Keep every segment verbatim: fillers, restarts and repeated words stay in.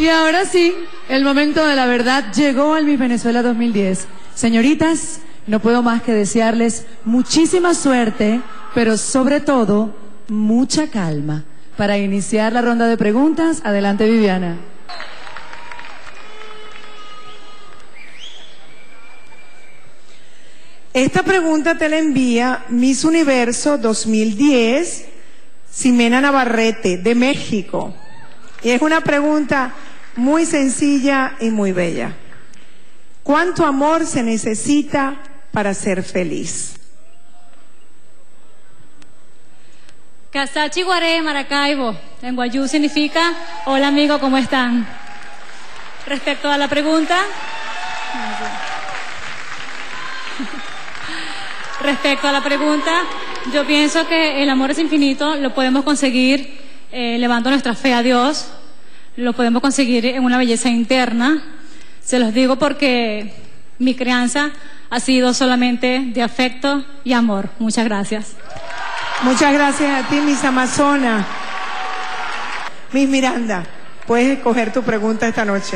Y ahora sí, el momento de la verdad llegó al Miss Venezuela dos mil diez. Señoritas, no puedo más que desearles muchísima suerte, pero sobre todo, mucha calma. Para iniciar la ronda de preguntas, adelante Viviana. Esta pregunta te la envía Miss Universo dos mil diez, Ximena Navarrete, de México. Y es una pregunta muy sencilla y muy bella. ¿Cuánto amor se necesita para ser feliz? Casachi Guaré, Maracaibo, en guayú significa hola amigo, ¿cómo están? Respecto a la pregunta, respecto a la pregunta, yo pienso que el amor es infinito, lo podemos conseguir eh, elevando nuestra fe a Dios, lo podemos conseguir en una belleza interna. Se los digo porque mi crianza ha sido solamente de afecto y amor. Muchas gracias. Muchas gracias a ti, Miss Amazona. Miss Miranda, puedes escoger tu pregunta esta noche.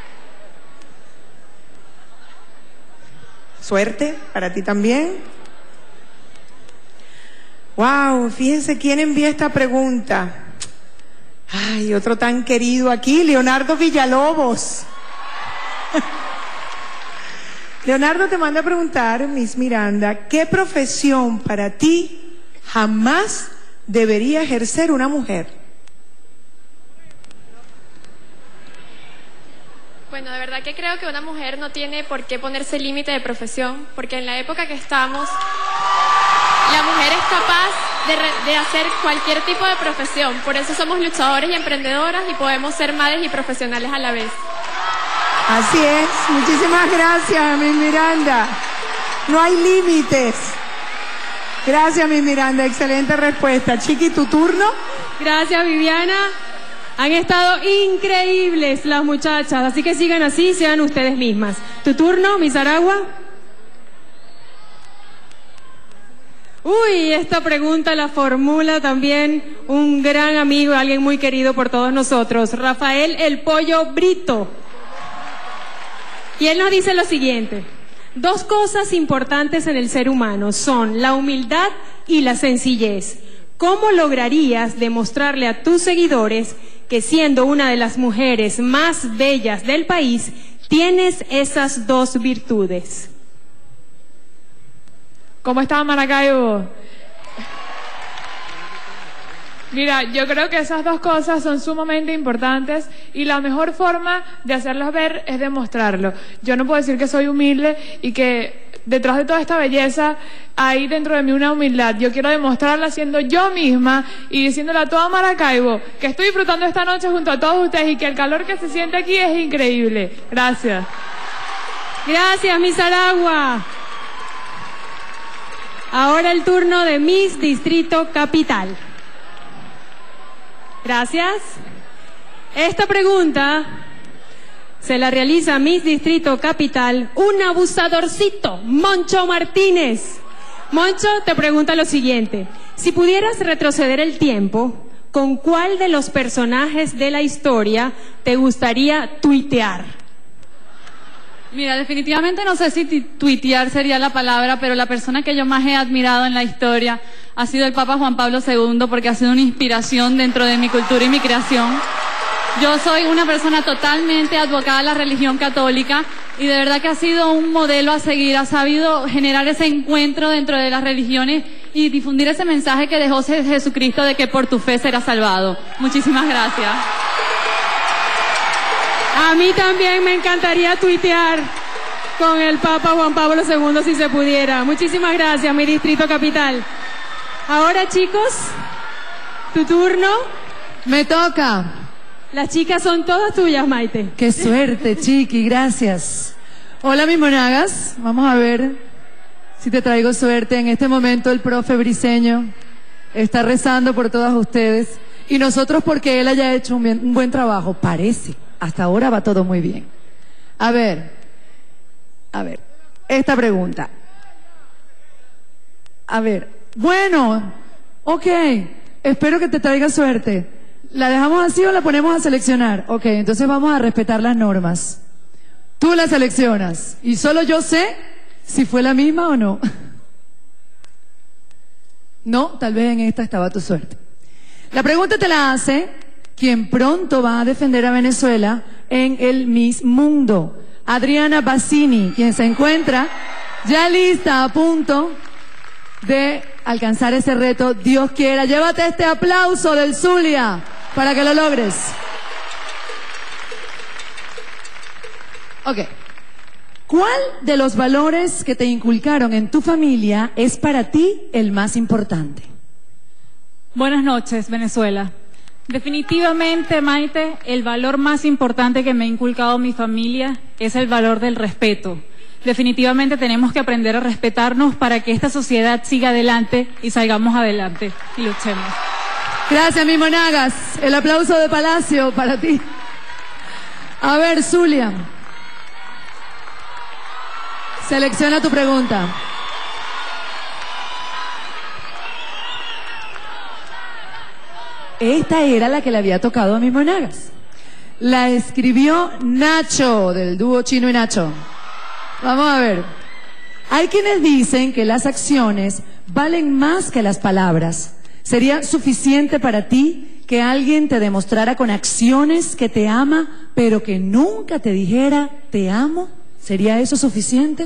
Suerte para ti también. Wow, fíjense quién envía esta pregunta. Ay, otro tan querido aquí, Leonardo Villalobos. Leonardo te manda a preguntar, Miss Miranda, ¿qué profesión para ti jamás debería ejercer una mujer? Bueno, de verdad que creo que una mujer no tiene por qué ponerse límite de profesión, porque en la época que estamos, la mujer es capaz de, re de hacer cualquier tipo de profesión. Por eso somos luchadores y emprendedoras y podemos ser madres y profesionales a la vez. Así es. Muchísimas gracias, Miss Miranda. No hay límites. Gracias, Miss Miranda. Excelente respuesta. Chiqui, ¿tu turno? Gracias, Viviana. Han estado increíbles las muchachas, así que sigan así, sean ustedes mismas. ¿Tu turno, Miss Aragua? Uy, esta pregunta la formula también un gran amigo, alguien muy querido por todos nosotros, Rafael El Pollo Brito. Y él nos dice lo siguiente: dos cosas importantes en el ser humano son la humildad y la sencillez. ¿Cómo lograrías demostrarle a tus seguidores que siendo una de las mujeres más bellas del país, tienes esas dos virtudes? ¿Cómo está Maracaibo? Mira, yo creo que esas dos cosas son sumamente importantes y la mejor forma de hacerlas ver es demostrarlo. Yo no puedo decir que soy humilde y que detrás de toda esta belleza hay dentro de mí una humildad. Yo quiero demostrarla siendo yo misma y diciéndole a toda Maracaibo que estoy disfrutando esta noche junto a todos ustedes y que el calor que se siente aquí es increíble. Gracias. Gracias, Miss Aragua. Ahora el turno de Miss Distrito Capital. Gracias. Esta pregunta se la realiza Miss Distrito Capital, un abusadorcito, Moncho Martínez. Moncho te pregunta lo siguiente: si pudieras retroceder el tiempo, ¿con cuál de los personajes de la historia te gustaría tuitear? Mira, definitivamente no sé si tuitear sería la palabra, pero la persona que yo más he admirado en la historia ha sido el Papa Juan Pablo segundo, porque ha sido una inspiración dentro de mi cultura y mi creación. Yo soy una persona totalmente advocada a la religión católica y de verdad que ha sido un modelo a seguir, ha sabido generar ese encuentro dentro de las religiones y difundir ese mensaje que dejó Jesucristo de que por tu fe serás salvado. Muchísimas gracias. A mí también me encantaría tuitear con el Papa Juan Pablo segundo si se pudiera. Muchísimas gracias, mi Distrito Capital. Ahora, chicos, tu turno. Me toca. Las chicas son todas tuyas, Maite. Qué suerte, Chiqui, gracias. Hola, mis monagas. Vamos a ver si te traigo suerte. En este momento el profe Briceño está rezando por todas ustedes y nosotros porque él haya hecho un, bien, un buen trabajo. Parece. Hasta ahora va todo muy bien. A ver, a ver, esta pregunta. A ver, bueno, ok, espero que te traiga suerte. ¿La dejamos así o la ponemos a seleccionar? Ok, entonces vamos a respetar las normas. Tú la seleccionas y solo yo sé si fue la misma o no. No, tal vez en esta estaba tu suerte. La pregunta te la hace quien pronto va a defender a Venezuela en el Miss Mundo, Adriana Bassini, quien se encuentra ya lista, a punto de alcanzar ese reto. Dios quiera, llévate este aplauso del Zulia para que lo logres. Ok. ¿Cuál de los valores que te inculcaron en tu familia es para ti el más importante? Buenas noches, Venezuela. Definitivamente, Maite, el valor más importante que me ha inculcado mi familia es el valor del respeto. Definitivamente tenemos que aprender a respetarnos para que esta sociedad siga adelante y salgamos adelante y luchemos. Gracias, mi Monagas. El aplauso de Palacio para ti. A ver, Zulia. Selecciona tu pregunta. Esta era la que le había tocado a mi Monagas. La escribió Nacho, del dúo Chino y Nacho. Vamos a ver. Hay quienes dicen que las acciones valen más que las palabras. ¿Sería suficiente para ti que alguien te demostrara con acciones que te ama, pero que nunca te dijera te amo? ¿Sería eso suficiente?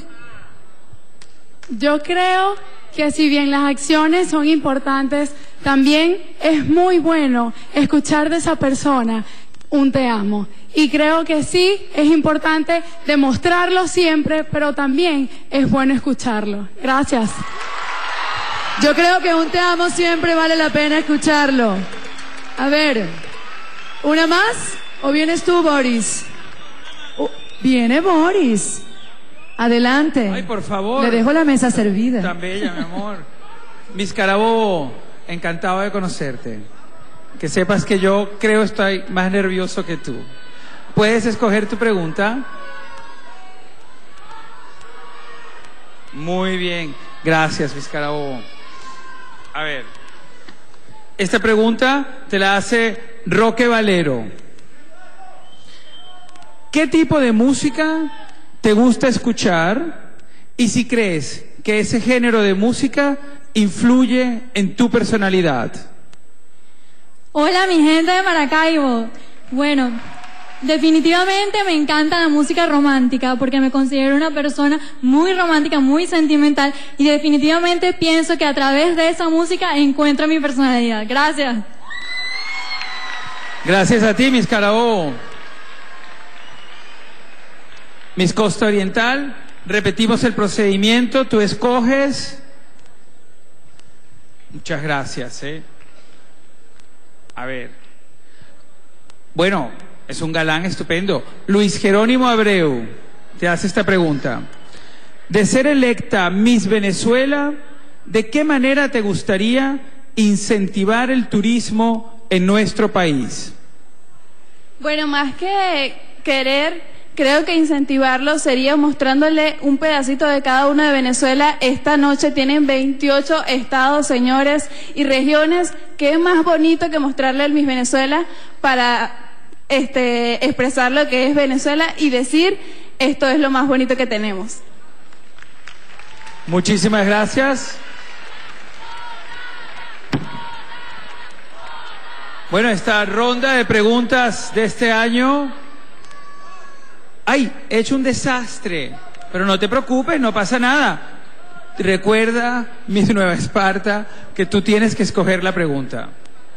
Yo creo que si bien las acciones son importantes, también es muy bueno escuchar de esa persona un te amo. Y creo que sí, es importante demostrarlo siempre, pero también es bueno escucharlo. Gracias. Yo creo que un te amo siempre vale la pena escucharlo. A ver, ¿una más? ¿O vienes tú, Boris? Oh, viene Boris. Adelante. Ay, por favor. Le dejo la mesa servida. Tan bella, mi amor. Miss Carabobo, encantado de conocerte. Que sepas que yo creo estoy más nervioso que tú. ¿Puedes escoger tu pregunta? Muy bien. Gracias, Miss Carabobo. A ver. Esta pregunta te la hace Roque Valero. ¿Qué tipo de música te gusta escuchar? Y si crees que ese género de música influye en tu personalidad. Hola, mi gente de Maracaibo. Bueno, definitivamente me encanta la música romántica porque me considero una persona muy romántica, muy sentimental y definitivamente pienso que a través de esa música encuentro mi personalidad. Gracias. Gracias a ti, Miss Carabobo. Miss Costa Oriental, repetimos el procedimiento, tú escoges. Muchas gracias, ¿eh? A ver. Bueno, es un galán estupendo. Luis Jerónimo Abreu te hace esta pregunta. De ser electa Miss Venezuela, ¿de qué manera te gustaría incentivar el turismo en nuestro país? Bueno, más que querer, creo que incentivarlo sería mostrándole un pedacito de cada uno de Venezuela. Esta noche tienen veintiocho estados, señores, y regiones. ¿Qué más bonito que mostrarle al Miss Venezuela para este, expresar lo que es Venezuela y decir esto es lo más bonito que tenemos? Muchísimas gracias. Bueno, esta ronda de preguntas de este año... ¡Ay! He hecho un desastre. Pero no te preocupes, no pasa nada. Recuerda, Miss Nueva Esparta, que tú tienes que escoger la pregunta.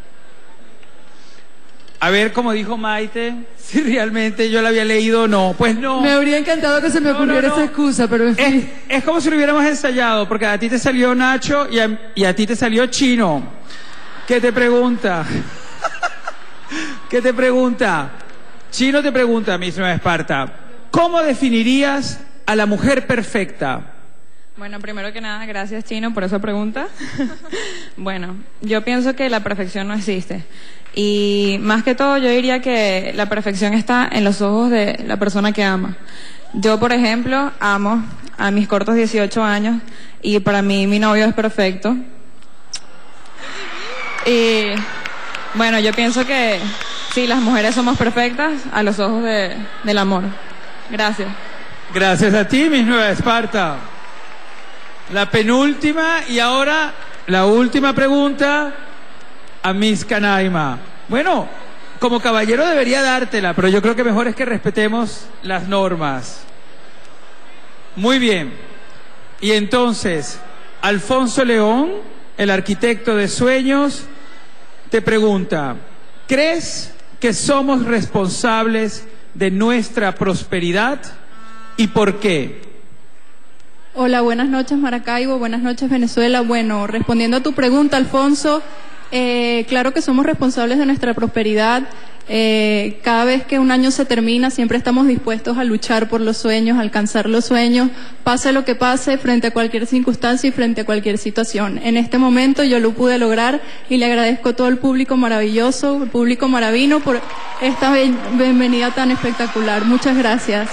A ver, como dijo Maite, si realmente yo la había leído o no. Pues no. Me habría encantado que se me ocurriera no, no, no. esa excusa, pero en fin. Es, es como si lo hubiéramos ensayado, porque a ti te salió Nacho y a, y a ti te salió Chino. ¿Qué te pregunta? ¿Qué te pregunta? Chino te pregunta, Miss Nueva Esparta, ¿cómo definirías a la mujer perfecta? Bueno, primero que nada, gracias Chino por esa pregunta. Bueno, yo pienso que la perfección no existe. Y más que todo yo diría que la perfección está en los ojos de la persona que ama. Yo, por ejemplo, amo a mis cortos dieciocho años y para mí mi novio es perfecto. Y Bueno, yo pienso que sí, las mujeres somos perfectas a los ojos de, del amor. Gracias. Gracias a ti, Miss Nueva Esparta. La penúltima y ahora la última pregunta a Miss Canaima. Bueno, como caballero debería dártela, pero yo creo que mejor es que respetemos las normas. Muy bien. Y entonces, Alfonso León, el arquitecto de sueños, te pregunta, ¿crees que somos responsables de nuestra prosperidad y por qué? Hola, buenas noches Maracaibo, buenas noches Venezuela. Bueno, respondiendo a tu pregunta, Alfonso, eh, claro que somos responsables de nuestra prosperidad. Eh, cada vez que un año se termina, siempre estamos dispuestos a luchar por los sueños, a alcanzar los sueños, pase lo que pase, frente a cualquier circunstancia y frente a cualquier situación. En este momento yo lo pude lograr y le agradezco a todo el público maravilloso, el público maravino, por esta bienvenida tan espectacular. Muchas gracias.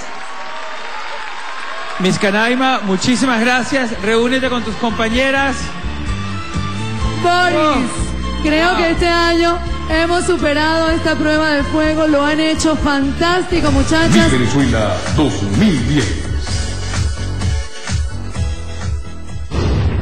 Miss Canaima, muchísimas gracias. Reúnete con tus compañeras. Boris, Oh. creo Wow. que este año hemos superado esta prueba de fuego. Lo han hecho fantástico, muchachas. Miss Venezuela dos mil diez.